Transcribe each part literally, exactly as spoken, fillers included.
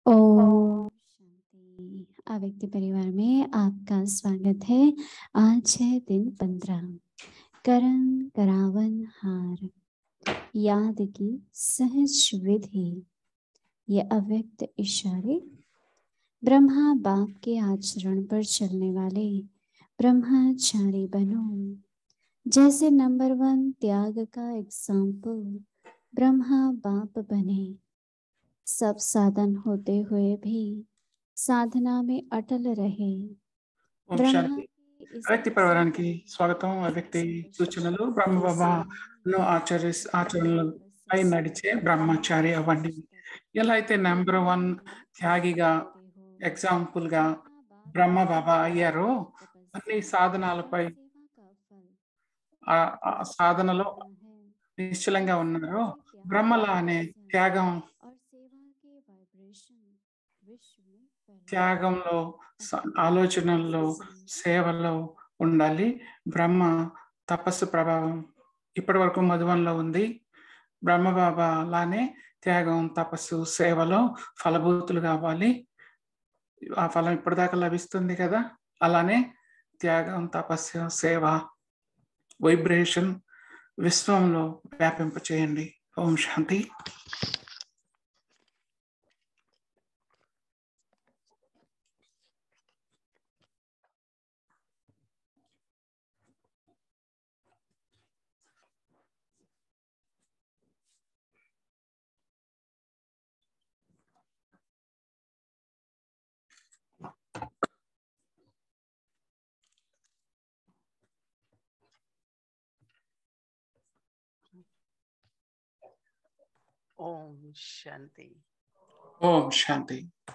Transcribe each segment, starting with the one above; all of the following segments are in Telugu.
ओम शांति। अव्यक्त परिवार में आपका स्वागत है। आज है दिन पंद्रह, करण करावन हार, याद की सहज विधि। ये अव्यक्त इशारे ब्रह्मा बाप के आचरण पर चलने वाले ब्रह्मचारी बनो। जैसे नंबर वन त्याग का एग्जाम्पल ब्रह्मा बाप बने, सब साधन होते हुए भी साधना में अटल रहे। ओम शांति। अव्यक्ति परिवाराనికి స్వాగతం. అవ్యక్తి సూచనలు బ్రహ్మ బాబాను ఆచరి ఆచరణలపై నడిచే బ్రహ్మచారి అవ్వండి. ఎలా అయితే నెంబర్ వన్ త్యాగిగా ఎగ్జాంపుల్ గా బ్రహ్మ బాబా అయ్యారో, అన్ని సాధనాలపై ఆ సాధనలో నిశ్చలంగా ఉన్నారో, బ్రహ్మలా అనే త్యాగం త్యాగంలో ఆలోచనల్లో సేవలో ఉండాలి. బ్రహ్మ తపస్సు ప్రభావం ఇప్పటి వరకు మధువన్లో ఉంది. బ్రహ్మ బాబా లానే త్యాగం, తపస్సు, సేవలో ఫలభూతులు కావాలి. ఆ ఫలం ఇప్పటిదాకా లభిస్తుంది కదా, అలానే త్యాగం, తపస్సు, సేవ, వైబ్రేషన్ విశ్వంలో వ్యాపింప చేయండి. ఓం శాంతి. ओम शांति। ओम शांति।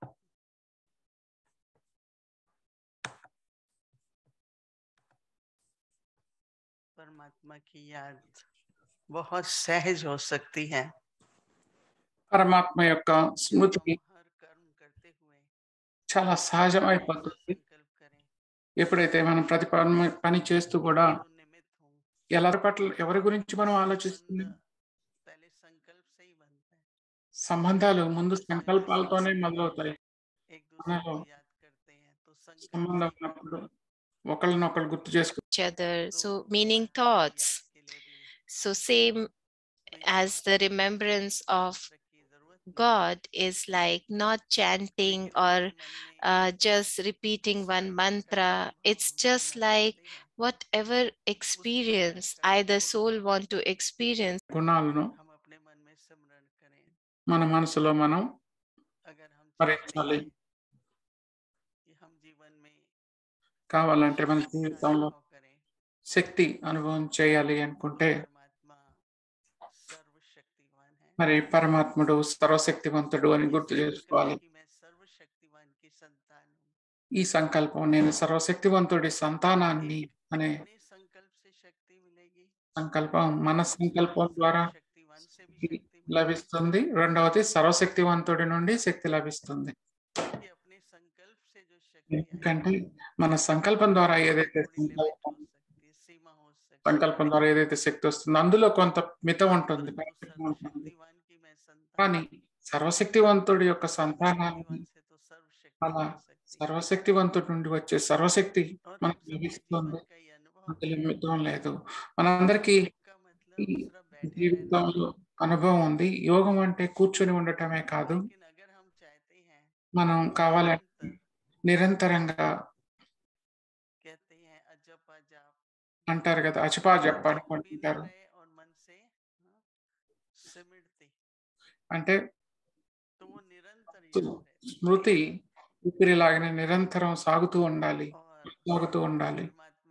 परमात्मा की याद बहुत सहज हो सकती है। పరమాత్మ యొక్క స్మృతి చాలా సహజమైపోతుంది. ఎప్పుడైతే మనం ప్రతి పని చేస్తూ కూడా ఎవరి పట్ల ఎవరి గురించి మనం ఆలోచిస్తున్నాం, సంబంధాలు ముందు సంకల్పాలతోనే మొదలవుతాయి. మనలో సంబంధం ఉన్నప్పుడు ఒకళ్ళనొకళ్ళు గుర్తు చేసుకు each other, so meaning thoughts. So same as the remembrance of God is like not chanting or uh, just repeating one mantra. It's just like whatever experience either soul want to experience. గుణాలను మన మనసులో మనం స్మరించాలి. కావాలంటే మన జీవితంలో శక్తి అనుభవం చేయాలి అనుకుంటే మరి పరమాత్ముడు సర్వశక్తివంతుడు అని గుర్తు చేసుకోవాలి. ఈ సంకల్పం నేను సర్వశక్తివంతుడి సంతానాన్ని అనే సంకల్పం మన సంకల్పం ద్వారా లభిస్తుంది. రెండవది సర్వశక్తివంతుడి నుండి శక్తి లభిస్తుంది. ఎందుకంటే మన సంకల్పం ద్వారా ఏదైతే సంకల్పం సంకల్పం ద్వారా ఏదైతే శక్తి వస్తుందో అందులో కొంత మితం ఉంటుంది, ఉంటుంది. కానీ సర్వశక్తివంతుడి యొక్క సంతానాన్ని అలా సర్వశక్తివంతుడి నుండి వచ్చే సర్వశక్తి మనకు లభిస్తుంది. అందులో మితం లేదు. మనందరికీ జీవితంలో అనుభవం ఉంది. యోగం అంటే కూర్చొని ఉండటమే కాదు, మనం కావాలంటే నిరంతరంగా అంటారు కదా, అచపా జపాని అంటారు. అంటే స్మృతి ఊపిరిలాగానే నిరంతరం సాగుతూ ఉండాలి, సాగుతూ ఉండాలి.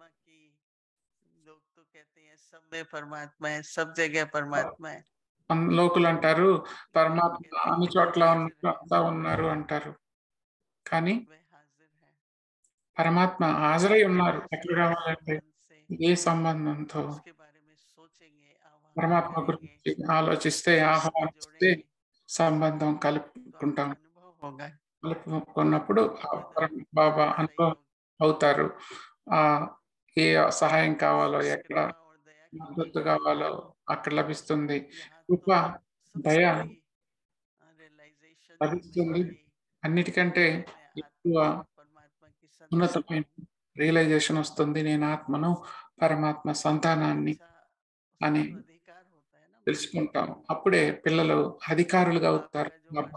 లోకులు అంటారు పరమాత్మ అన్ని చోట్ల అంతా ఉన్నారు అంటారు, కానీ పరమాత్మ హాజరై ఉన్నారు. ఎక్కడ కావాలంటే ఏ సంబంధంతో పరమాత్మ గురించి ఆలోచిస్తే, ఆహ్వానిస్తే సంబంధం కలుపుకుంటాం. కలుపుకున్నప్పుడు బాబా అనుభవం అవుతారు. ఆ ఏ సహాయం కావాలో, ఎక్కడ మద్దతు కావాలో అక్కడ లభిస్తుంది. కృప, దయ లభిస్తుంది. అన్నిటికంటే ఎక్కువ ఉన్నతమైన రియలైజేషన్ వస్తుంది, నేను ఆత్మను పరమాత్మ సంతానాన్ని అని తెలుసుకుంటాం. అప్పుడే పిల్లలు అధికారులుగా అవుతారు.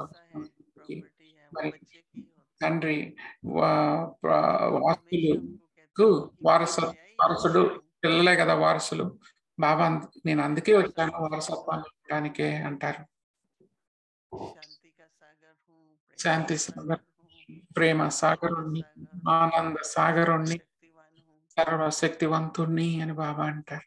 మరి తండ్రి వారసులకు వారస వారసుడు పిల్లలే కదా వారసులు. బాబా నేను అందుకే వచ్చాను వారసత్వాన్ని ఇవ్వడానికే అంటారు. శాంతి సాగర్, ప్రేమ సాగరుణ్ణి, ఆనంద సాగరుణ్ణి, సర్వశక్తివంతుణ్ణి అని బాబా అంటారు.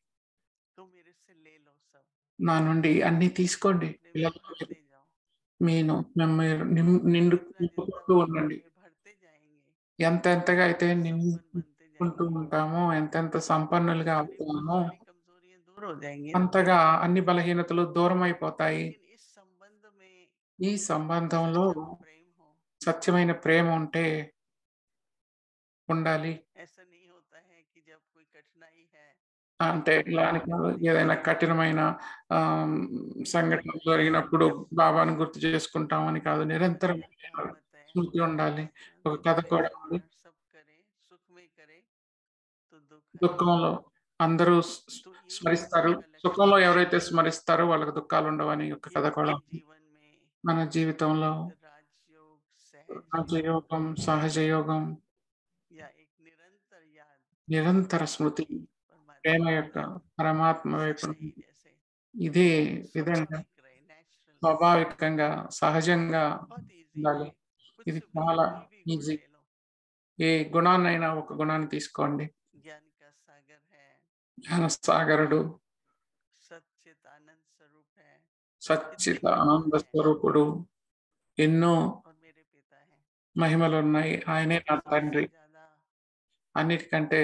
నా నుండి అన్ని తీసుకోండి పిల్లలు, నేను మీరు నిండు నింపుకుంటూ ఉండండి. ఎంత ఎంతగా అయితే నింపుకుంటూ ఉంటామో, ఎంతెంత సంపన్నులుగా అవుతామో అంతగా అన్ని బలహీనతలు దూరం అయిపోతాయి. ఈ సంబంధంలో సత్యమైన ప్రేమ ఉంటే ఉండాలి. అంటే ఇలా ఏదైనా కఠినమైన ఆ సంఘటన జరిగినప్పుడు బాబాను గుర్తు చేసుకుంటామని కాదు, నిరంతరం స్మృతి ఉండాలి. ఒక కథ కూడా ఉంది, దుఃఖంలో అందరూ స్మరిస్తారు, సుఖంలో ఎవరైతే స్మరిస్తారో వాళ్ళకి దుఃఖాలు ఉండవని ఒక కథ కూడా ఉంది. మన జీవితంలో రాజయోగం, సహజయోగం, నిరంతర స్మృతి, ప్రేమ యొక్క పరమాత్మ వైపు ఇదే విధంగా స్వాభావికంగా సహజంగా ఉండాలి. ఇది చాలా ఈజీ. ఏ గుణాన్నైనా ఒక గుణాన్ని తీసుకోండి. జ్ఞాన సాగరుడు, సచ్చిత ఆనంద స్వరూపుడు, ఎన్నో మహిమలు ఉన్నాయి. ఆయనే నా తండ్రి. అన్నిటికంటే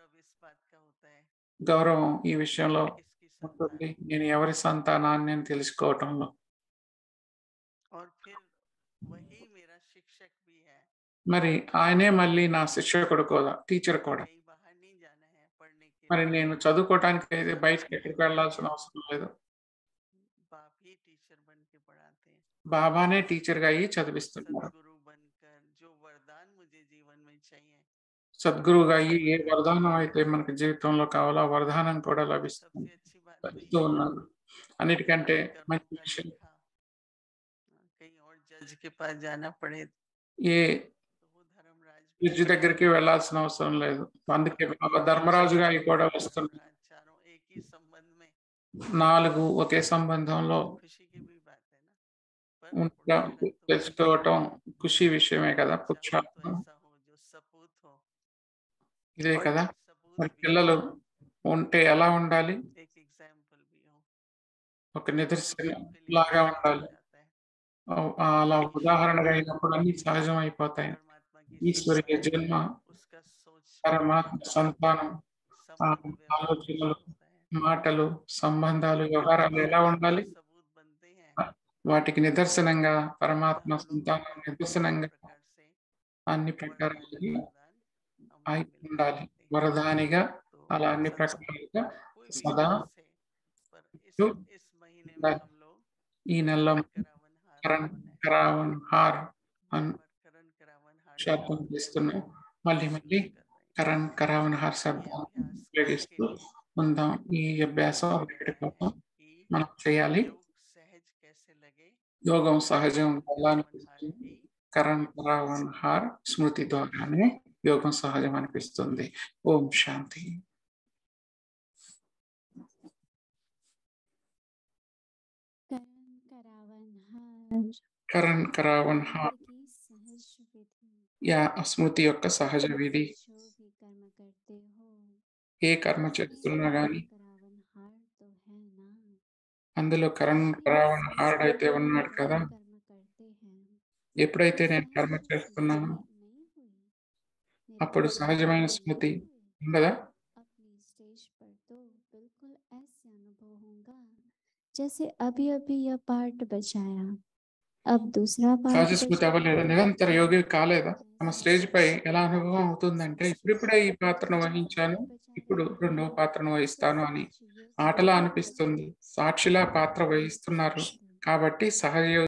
గౌరవం ఈ విషయంలో ఉంటుంది, నేను ఎవరి సంతానాన్ని నేను తెలుసుకోవటంలో. మరి ఆయనే మళ్ళీ నా శిక్షకుడు కూడా, టీచర్ కూడా. మరి నేను చదువుకోవటానికి అయితే బయటకి ఎక్కడికి వెళ్ళాల్సిన అవసరం లేదు, బాబానే టీచర్గా అయ్యి చదివిస్తున్నారు. సద్గురువుగా అయ్యి ఏ వరదానం అయితే మనకి జీవితంలో కావాలో ఆ వరదానం కూడా లభిస్తుంది లభిస్తూ ఉన్నాను. అన్నిటికంటే మంచి విషయం, ఏ జడ్జి దగ్గరికి వెళ్ళాల్సిన అవసరం లేదు. అందుకే బాబా ధర్మరాజుగా అయి కూడా వస్తున్నారు. నాలుగు ఒకే సంబంధంలో తెలుసుకోవటం ఖుషి విషయమే కదా, పురుషార్థం ఇదే కదా. మరి పిల్లలు ఉంటే ఎలా ఉండాలి? ఒక నిదర్శనం లాగా ఉండాలి. అలా ఉదాహరణగా అయినప్పుడు అన్ని సహజం అయిపోతాయి. ఈశ్వరీయ జన్మ, పరమాత్మ సంతానం, ఆలోచనలు, మాటలు, సంబంధాలు, వ్యవహారాలు ఎలా ఉండాలి? వాటికి నిదర్శనంగా పరమాత్మ సంతానం నిదర్శనంగా అన్ని ప్రకారాలుగా అయి ఉండాలి. వరదానిగా అలా అన్ని ప్రకారాలుగా సదా ఈ నెలలో కరంకరావన్హార్ అని శబ్దం చేస్తున్నాం. మళ్ళీ మళ్ళీ కరంకరావన్హార్ శబ్దాన్ని ఉపయోగిస్తూ ఉందాం. ఈ అభ్యాసం ఒకటి కోసం మనం చేయాలి. యోగం సహజం ఎలా అనిపిస్తుంది? కరంకరావన్హార్ స్మృతి ద్వారానే యోగం సహజం అనిపిస్తుంది. ఓం శాంతి. కరంకరావన్హార్ యా స్మృతి యొక్క సహజ విధి. ఏ కర్మ చేస్తున్నా గాని అందులో కరంకరావన్హార్ అయితే ఉన్నాడు కదా. ఎప్పుడైతే నేను కర్మ చేస్తున్నానో అప్పుడు సహజమైన స్మృతి ఉండదా? जैसे अभी अभी यह पार्ट बचाया, अब दूसरा पार्ट సహజ స్మృతి అవ్వలేదా? నిరంతర యోగి కాలేదా? తమ స్టేజ్ పై ఎలా అనుభవం అవుతుందంటే ఇప్పుడిప్పుడే ఈ పాత్రను వహించాను, ఇప్పుడు రెండవ పాత్రను వహిస్తాను అని ఆటలా అనిపిస్తుంది. సాక్షిలా పాత్ర వహిస్తున్నారు కాబట్టి సహజ